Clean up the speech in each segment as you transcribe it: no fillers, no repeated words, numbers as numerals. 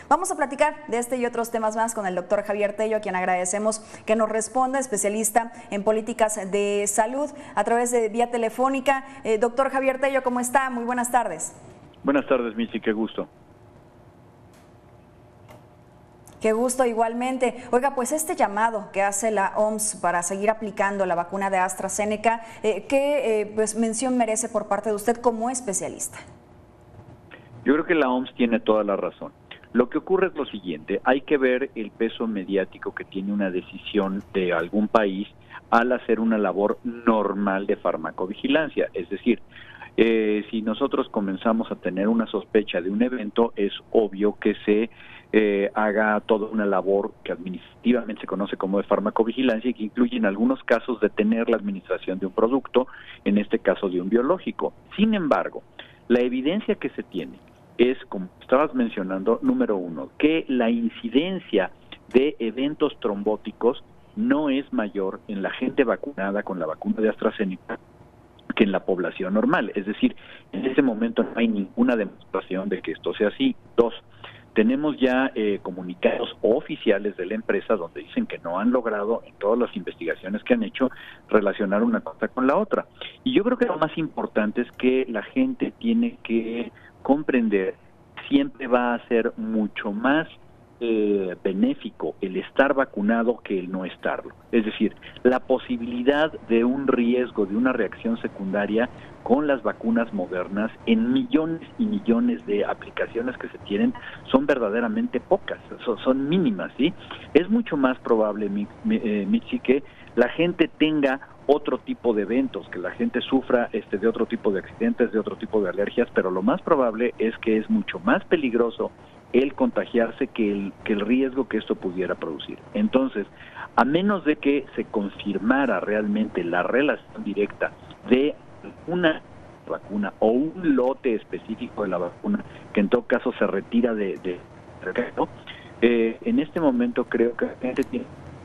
Vamos a platicar de este y otros temas más con el doctor Javier Tello, a quien agradecemos que nos responda, especialista en políticas de salud, a través de vía telefónica. Doctor Javier Tello, ¿cómo está? Muy buenas tardes. Buenas tardes, Michi, qué gusto. Qué gusto, igualmente. Oiga, pues este llamado que hace la OMS para seguir aplicando la vacuna de AstraZeneca, ¿qué mención merece por parte de usted como especialista? Yo creo que la OMS tiene toda la razón. Lo que ocurre es lo siguiente: hay que ver el peso mediático que tiene una decisión de algún país al hacer una labor normal de farmacovigilancia. Es decir, si nosotros comenzamos a tener una sospecha de un evento, es obvio que se haga toda una labor que administrativamente se conoce como de farmacovigilancia y que incluye en algunos casos detener la administración de un producto, en este caso de un biológico. Sin embargo, la evidencia que se tiene es, como estabas mencionando, número uno, que la incidencia de eventos trombóticos no es mayor en la gente vacunada con la vacuna de AstraZeneca que en la población normal. Es decir, en ese momento no hay ninguna demostración de que esto sea así. Dos, tenemos ya comunicados oficiales de la empresa donde dicen que no han logrado, en todas las investigaciones que han hecho, relacionar una cosa con la otra. Y yo creo que lo más importante es que la gente tiene que comprender que siempre va a ser mucho más benéfico el estar vacunado que el no estarlo. Es decir, la posibilidad de un riesgo, de una reacción secundaria con las vacunas modernas en millones y millones de aplicaciones que se tienen son verdaderamente pocas, son mínimas, ¿sí? Es mucho más probable, Michi, que la gente tenga otro tipo de eventos, que la gente sufra de otro tipo de accidentes, de otro tipo de alergias, pero lo más probable es que es mucho más peligroso el contagiarse que el riesgo que esto pudiera producir. Entonces, a menos de que se confirmara realmente la relación directa de una vacuna o un lote específico de la vacuna, que en todo caso se retira de mercado, en este momento creo que la gente tiene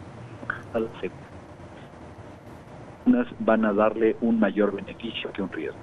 van a darle un mayor beneficio que un riesgo.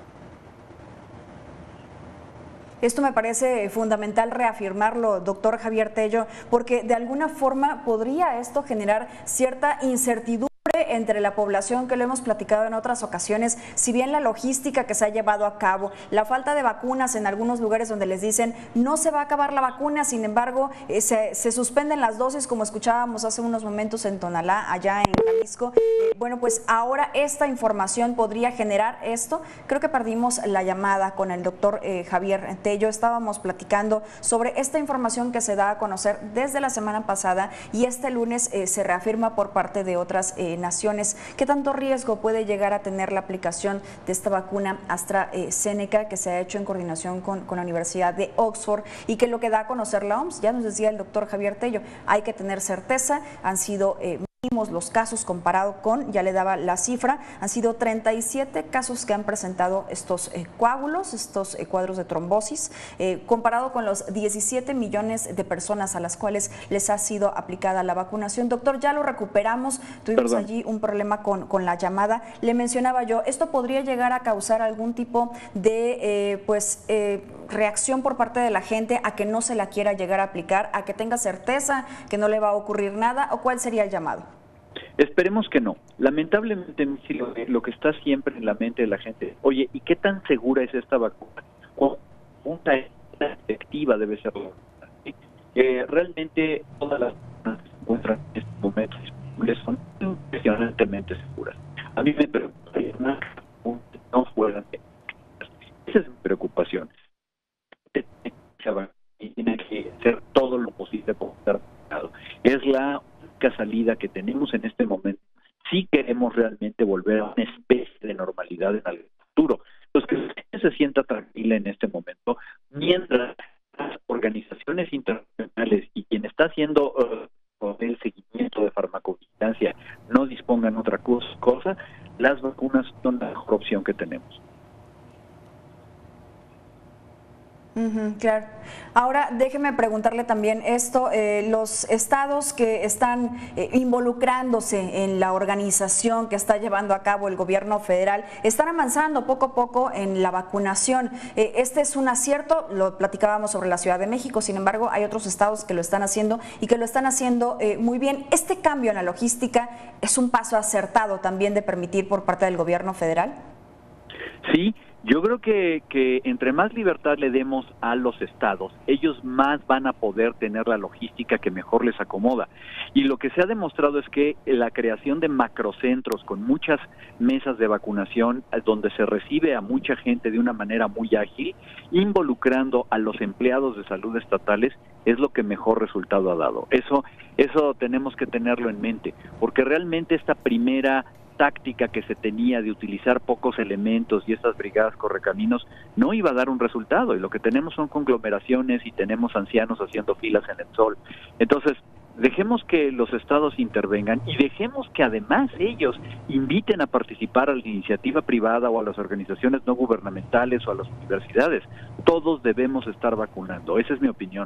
Esto me parece fundamental reafirmarlo, doctor Javier Tello, porque de alguna forma podría esto generar cierta incertidumbre entre la población, que lo hemos platicado en otras ocasiones. Si bien la logística que se ha llevado a cabo, la falta de vacunas en algunos lugares donde les dicen no se va a acabar la vacuna, sin embargo se suspenden las dosis, como escuchábamos hace unos momentos en Tonalá, allá en Jalisco. Bueno, pues ahora esta información podría generar esto. Creo que perdimos la llamada con el doctor Javier Tello. Estábamos platicando sobre esta información que se da a conocer desde la semana pasada y este lunes se reafirma por parte de otras naciones. ¿Qué tanto riesgo puede llegar a tener la aplicación de esta vacuna AstraZeneca que se ha hecho en coordinación con la Universidad de Oxford y que lo que da a conocer la OMS? Ya nos decía el doctor Javier Tello, hay que tener certeza, han sido los casos comparado con, ya le daba la cifra, han sido 37 casos que han presentado estos coágulos, estos cuadros de trombosis, comparado con los 17 millones de personas a las cuales les ha sido aplicada la vacunación. Doctor, ya lo recuperamos, tuvimos allí un problema con la llamada. Le mencionaba yo, esto podría llegar a causar algún tipo de reacción por parte de la gente a que no se la quiera llegar a aplicar, a que tenga certeza que no le va a ocurrir nada, ¿o cuál sería el llamado? Esperemos que no. Lamentablemente, lo que está siempre en la mente de la gente, oye, ¿y qué tan segura es esta vacuna? ¿Cuánta efectiva debe ser la vacuna? ¿Sí? Realmente todas las vacunas que se encuentran en estos momentos son impresionantemente seguras. A mí me preocupa que no fueran. Esa es mi preocupación. Y tiene que hacer todo lo posible por estar vacunado. Es la única salida que tenemos en este momento si queremos realmente volver a una especie de normalidad en el futuro. Entonces, que la gente se sienta tranquila en este momento, mientras las organizaciones internacionales y quien está haciendo el seguimiento de farmacovigilancia no dispongan otra cosa, las vacunas son la mejor opción que tenemos. Claro. Ahora déjeme preguntarle también esto, los estados que están involucrándose en la organización que está llevando a cabo el gobierno federal, están avanzando poco a poco en la vacunación. Este es un acierto, lo platicábamos sobre la Ciudad de México, sin embargo hay otros estados que lo están haciendo y que lo están haciendo muy bien. ¿Este cambio en la logística es un paso acertado también de permitir por parte del gobierno federal? Sí. Yo creo que entre más libertad le demos a los estados, ellos más van a poder tener la logística que mejor les acomoda. Y lo que se ha demostrado es que la creación de macrocentros con muchas mesas de vacunación, donde se recibe a mucha gente de una manera muy ágil, involucrando a los empleados de salud estatales, es lo que mejor resultado ha dado. Eso tenemos que tenerlo en mente, porque realmente esta primera táctica que se tenía de utilizar pocos elementos y estas brigadas correcaminos no iba a dar un resultado, y lo que tenemos son conglomeraciones y tenemos ancianos haciendo filas en el sol. Entonces, dejemos que los estados intervengan y dejemos que además ellos inviten a participar a la iniciativa privada o a las organizaciones no gubernamentales o a las universidades. Todos debemos estar vacunando, esa es mi opinión.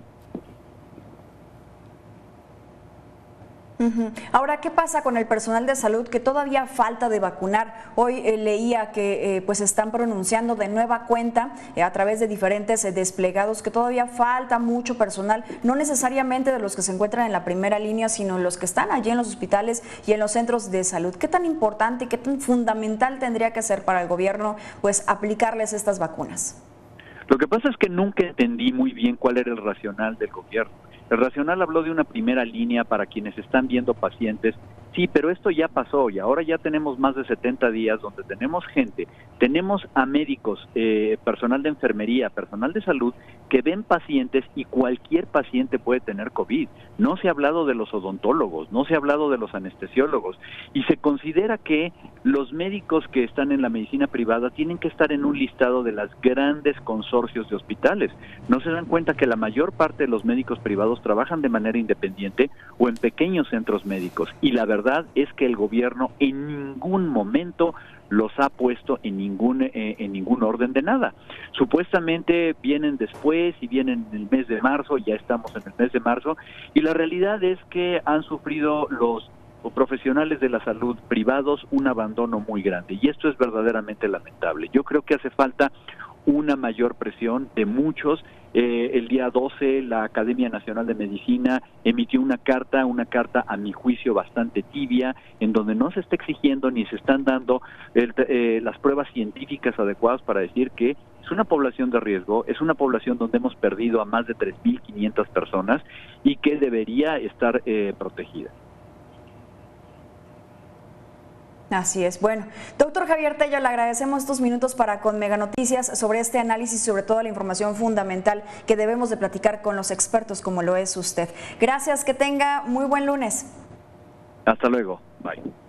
Ahora, ¿qué pasa con el personal de salud que todavía falta de vacunar? Hoy leía que pues están pronunciando de nueva cuenta a través de diferentes desplegados que todavía falta mucho personal, no necesariamente de los que se encuentran en la primera línea, sino los que están allí en los hospitales y en los centros de salud. ¿Qué tan importante, qué tan fundamental tendría que ser para el gobierno pues aplicarles estas vacunas? Lo que pasa es que nunca entendí muy bien cuál era el racional del gobierno. El racional habló de una primera línea para quienes están viendo pacientes. Sí, pero esto ya pasó y ahora ya tenemos más de 70 días donde tenemos gente, tenemos a médicos, personal de enfermería, personal de salud que ven pacientes y cualquier paciente puede tener COVID. No se ha hablado de los odontólogos, no se ha hablado de los anestesiólogos y se considera que los médicos que están en la medicina privada tienen que estar en un listado de las grandes consorcios de hospitales. No se dan cuenta que la mayor parte de los médicos privados trabajan de manera independiente o en pequeños centros médicos y la verdad es que el gobierno en ningún momento los ha puesto en ningún orden de nada. Supuestamente vienen después y vienen en el mes de marzo, ya estamos en el mes de marzo, y la realidad es que han sufrido los profesionales de la salud privados un abandono muy grande y esto es verdaderamente lamentable. Yo creo que hace falta una mayor presión de muchos. El día 12 la Academia Nacional de Medicina emitió una carta a mi juicio bastante tibia, en donde no se está exigiendo ni se están dando las pruebas científicas adecuadas para decir que es una población de riesgo, es una población donde hemos perdido a más de 3.500 personas y que debería estar protegida. Así es. Bueno, doctor Javier Tello, le agradecemos estos minutos para con Mega Noticias sobre este análisis, sobre toda la información fundamental que debemos de platicar con los expertos como lo es usted. Gracias, que tenga muy buen lunes. Hasta luego. Bye.